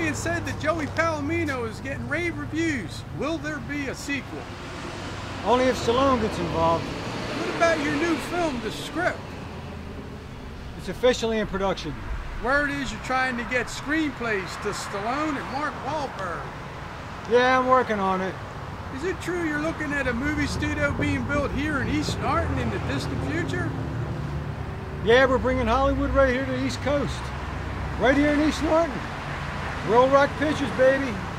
being said that Joey Pallamino is getting rave reviews. Will there be a sequel? Only if Stallone gets involved. What about your new film, The Script? It's officially in production. Word is you're trying to get screenplays to Stallone and Mark Wahlberg. Yeah, I'm working on it. Is it true you're looking at a movie studio being built here in East Norriton in the distant future? Yeah, we're bringing Hollywood right here to the East Coast. Right here in East Norriton. Roll Rock Pictures, baby.